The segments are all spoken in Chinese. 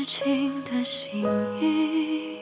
情的心意，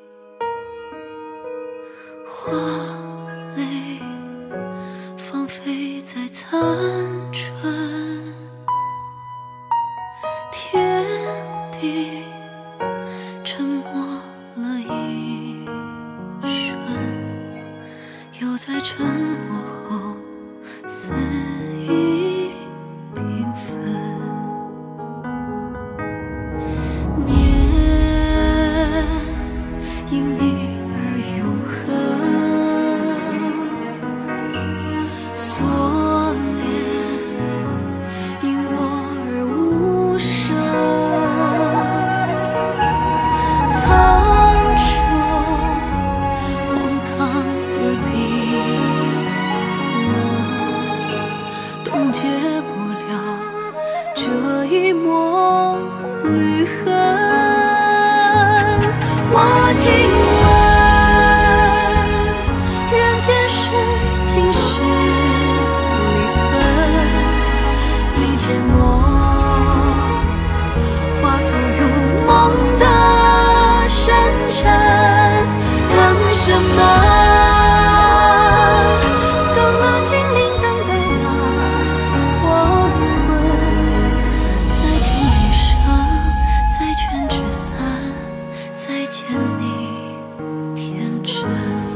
花蕾放飞在残春，天地沉默了一瞬，又在沉默后肆意缤纷。因你而永恒，锁链因我而无声，苍穹荒唐的冰冷，冻结不了这一抹绿痕。我听闻，人间事，今世离分，你缄默，化作有梦的深沉。等什么？等那精灵，等待那黄昏，再听雨声，再劝纸伞，再见你天真。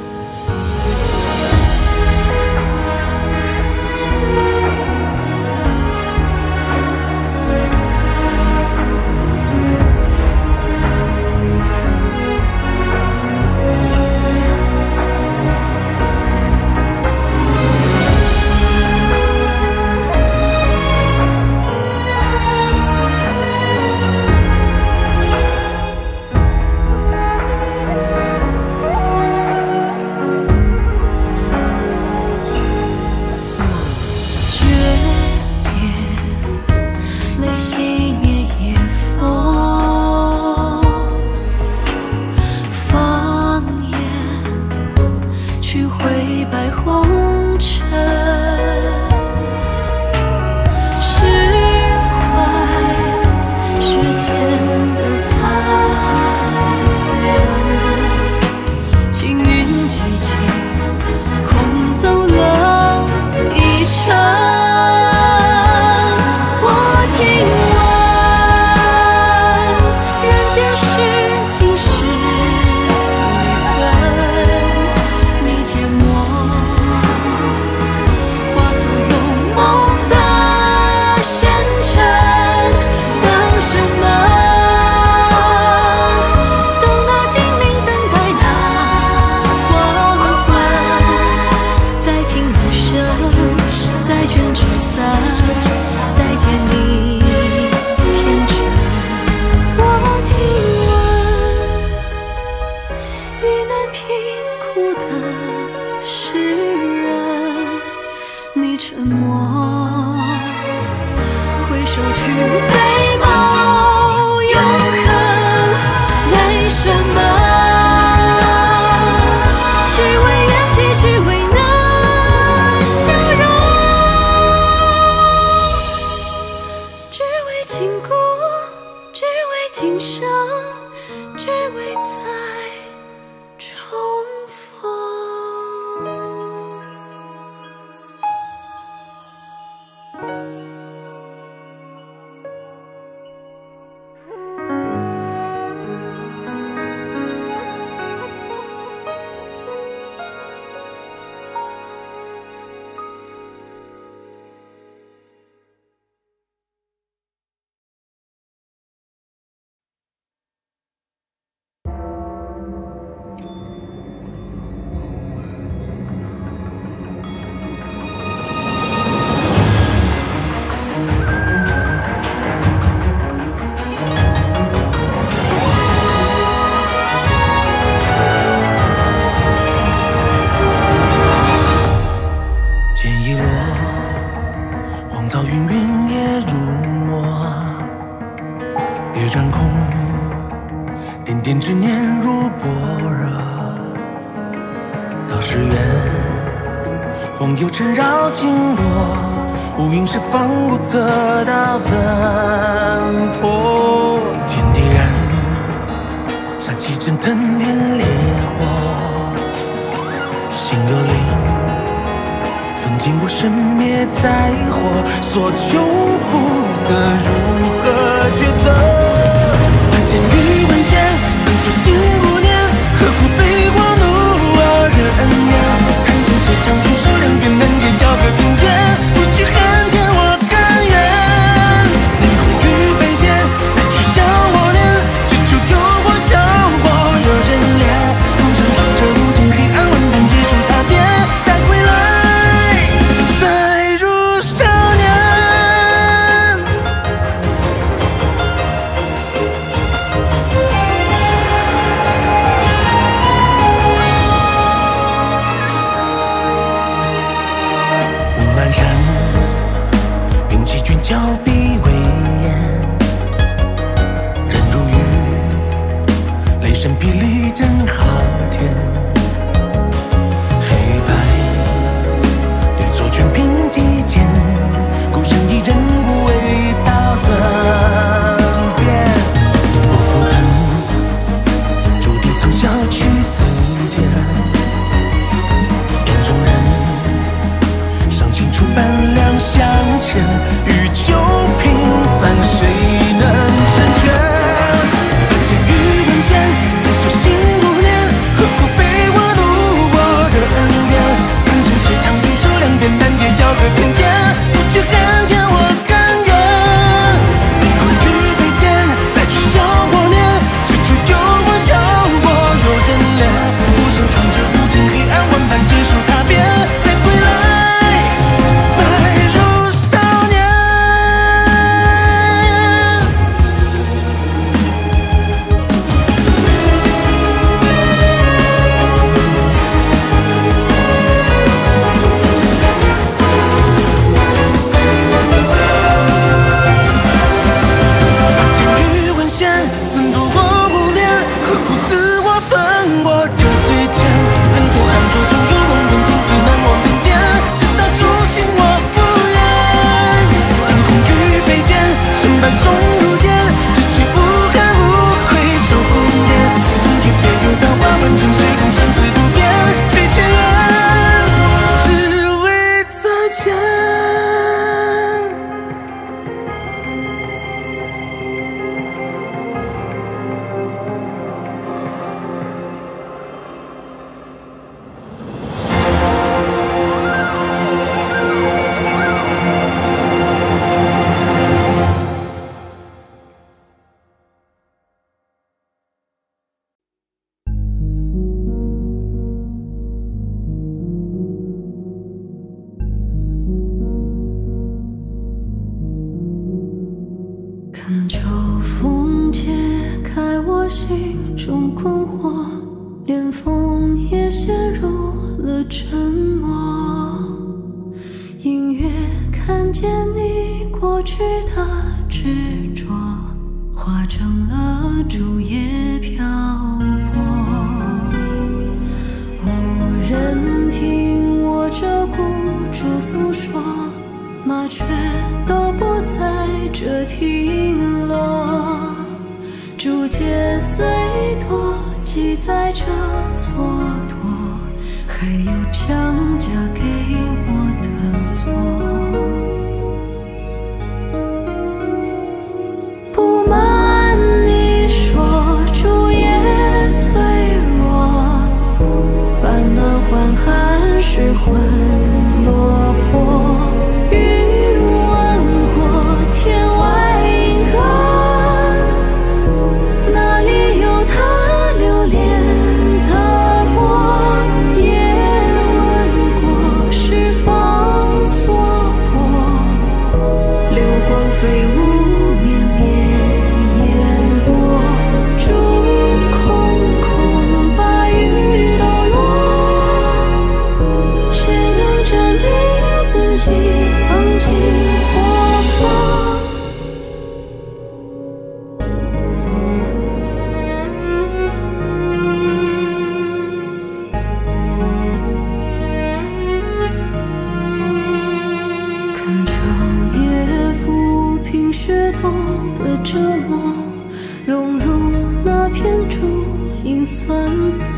红油缠绕经络，无云是放不测到怎破？天地然气蒸腾烈火，心有灵，焚尽我生灭在火，所求不得如何抉择？把剑与文献，曾修行5年，何苦被我怒我惹恩怨？看见血场出手两边难解，交个凭借，不去汉奸我甘愿。凌空与飞剑，来取消我念，只求有我笑我有人怜。浮生闯着无尽黑暗，万般结束踏遍，待归来，再入少年。雾漫山，云气卷峭壁为烟，人如雨，雷声霹雳震昊天。黑白对错全凭己见，孤身一人无畏到争辩。不浮腾，注定曾笑去世间。眼中人，伤心出半两相欠，欲求平凡，谁能成全？把剑与文献，曾修行5年，何苦被我怒我惹恩怨？看见血场出手两边难解，交个偏见，不去汉奸我甘愿。凌空与飞剑，来取消我念，只求有我笑我有人怜。浮生闯着无尽黑暗，万般结束踏遍，待归来，再入少年。把剑与文献，曾度我5年，何苦死我分我这最贱？恨剑相捉，终有梦魇，情字难忘人间，直到诛心我不愿。凌空与飞剑，身败终如电，只取无憾无愧守红颜。从诀别有造化，万丈水空生死不变，谁前缘，只为再见。 看秋风解开我心中困惑，连风也陷入了沉默。隐约看见你过去的执着，化成了竹叶漂泊。无人听我这孤注诉说，麻雀都不在这停落。竹节虽多，记载着蹉跎，还有强加给我的错。不瞒你说，竹叶脆弱，半暖还寒时魂落魄。欲问过天外银河，哪里有他留恋的我？也问过是方所迫，流光飞舞绵绵烟波，竹空空把雨都落，谁能证明自己曾经活泼？看长夜抚平雪冬的折磨，融入那片竹影酸涩。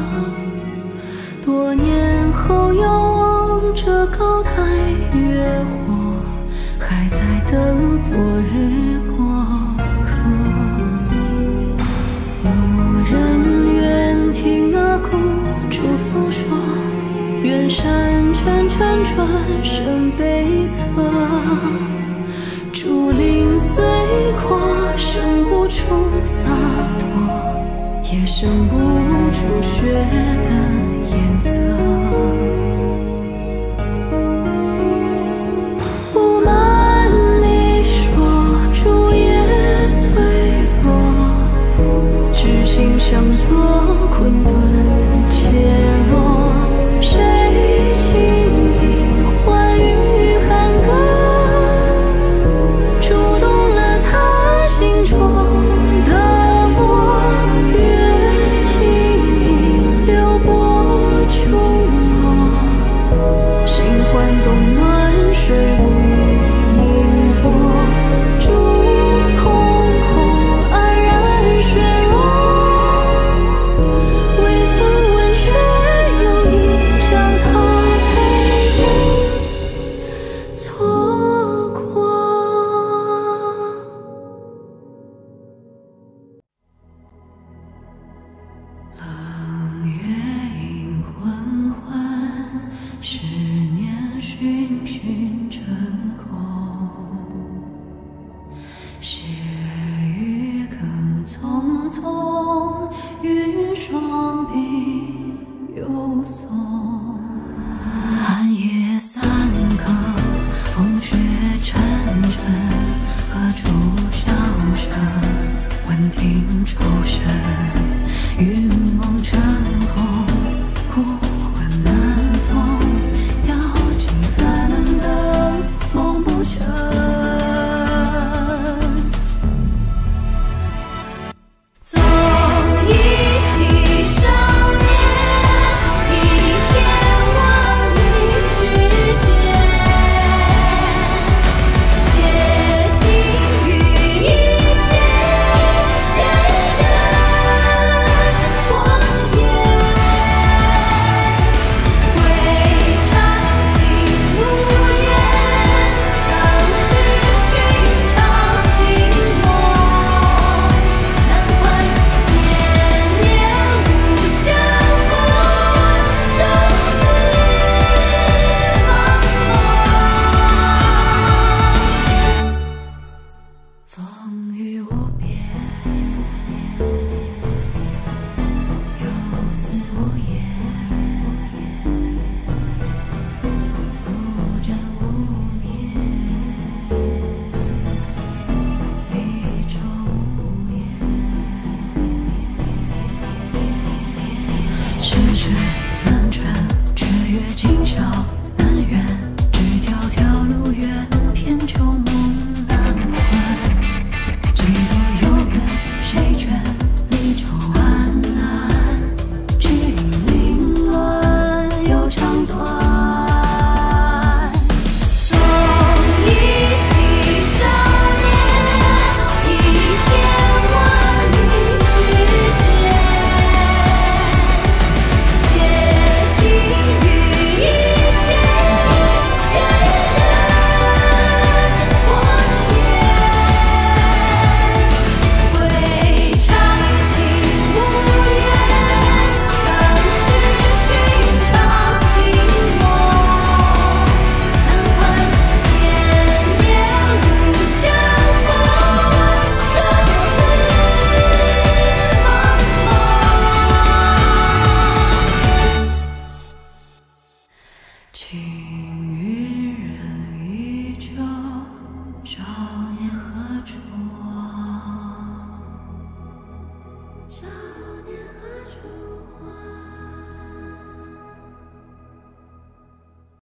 多年后遥望着高台月火，还在等昨日过客。无人愿听那孤竹诉说，远山圈圈转身悲侧。竹林虽阔，生不出洒脱，也生不出雪的颜色。